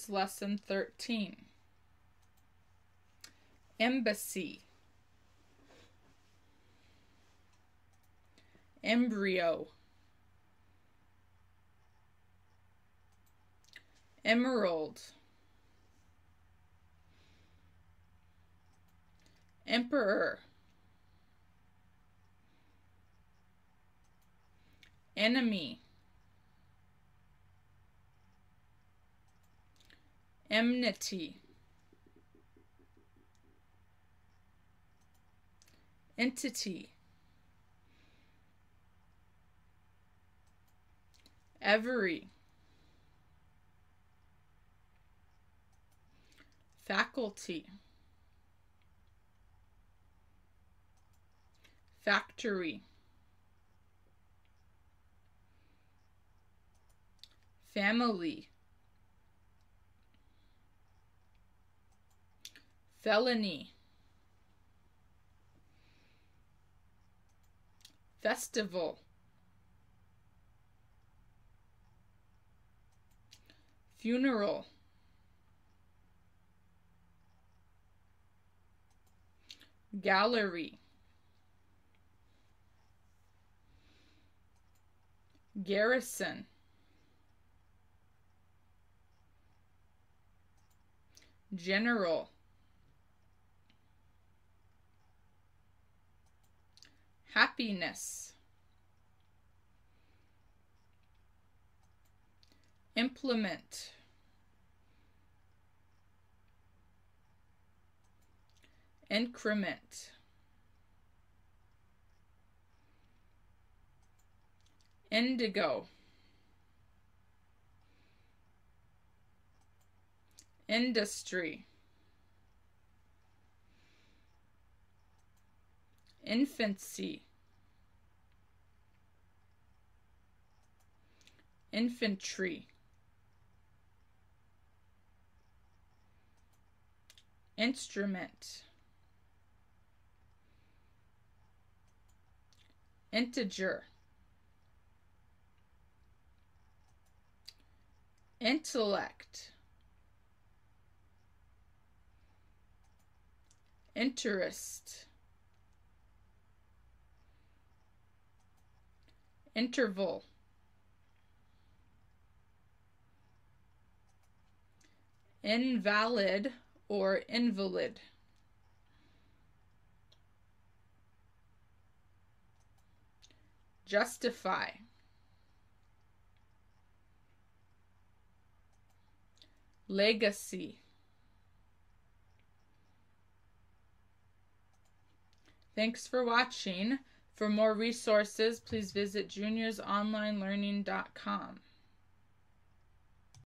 Words Lesson 13. Embassy, embryo, emerald, emperor, enemy, enmity, entity, every, faculty, factory, family, felony, festival, funeral, gallery, garrison, general, happiness, implement, increment, indigo, industry, infancy, infantry, instrument, integer, intellect, interest, interval, invalid or invalid, justify, legacy. Thanks for watching. For more resources, please visit juniorsonlinelearning.com.